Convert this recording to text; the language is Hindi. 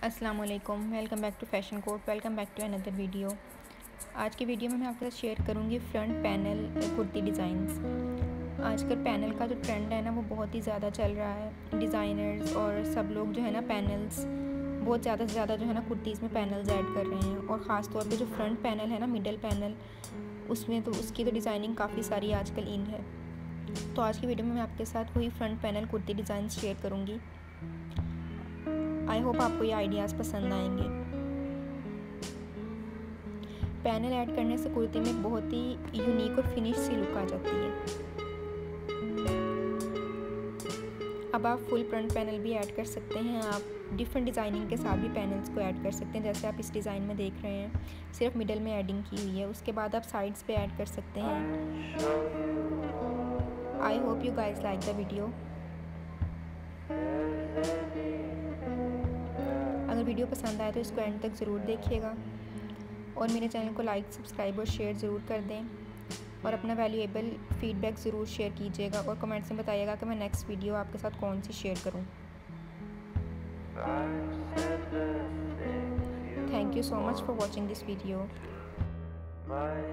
अस्सलाम वालेकुम, welcome back to fashion code, welcome back to another video. आज के वीडियो में मैं आपके साथ शेयर करूंगी फ्रंट पैनल कुर्ती डिज़ाइंस। आजकल पैनल का जो ट्रेंड है ना वो बहुत ही ज़्यादा चल रहा है। डिज़ाइनर्स और सब लोग जो है ना पैनल्स बहुत ज़्यादा से ज़्यादा जो है ना कुर्तीज़ में पैनल्स ऐड कर रहे हैं, और ख़ास तौर पे जो फ्रंट पैनल है ना, मिडल पैनल, उसमें तो उसकी तो डिज़ाइनिंग काफ़ी सारी आजकल इन है। तो आज की वीडियो में मैं आपके साथ वही front panel kurti design share करूँगी। आई होप आपको ये आइडियाज़ पसंद आएंगे। पैनल ऐड करने से कुर्ती में एक बहुत ही यूनिक और फिनिश सी लुक आ जाती है। अब आप फुल फ्रंट पैनल भी ऐड कर सकते हैं। आप डिफरेंट डिज़ाइनिंग के साथ भी पैनल्स को ऐड कर सकते हैं, जैसे आप इस डिज़ाइन में देख रहे हैं, सिर्फ मिडल में एडिंग की हुई है। उसके बाद आप साइड्स पे ऐड कर सकते हैं। I hope you guys like the video. अगर वीडियो पसंद आए तो इसको एंड तक ज़रूर देखिएगा, और मेरे चैनल को लाइक, सब्सक्राइब और शेयर ज़रूर कर दें, और अपना वैल्यूएबल फीडबैक ज़रूर शेयर कीजिएगा, और कमेंट्स में बताइएगा कि मैं नेक्स्ट वीडियो आपके साथ कौन सी शेयर करूं। Thank you so much for watching this video.